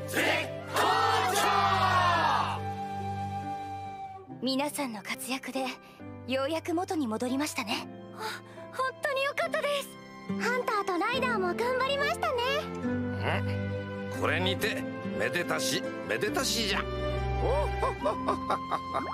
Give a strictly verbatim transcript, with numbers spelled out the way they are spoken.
絶好調。 皆さんの活躍でようやく元に戻りましたね。本当に良かったです。ハンターとライダーも頑張りましたね。 これにてめでたしめでたしじゃ。おほほほほほ。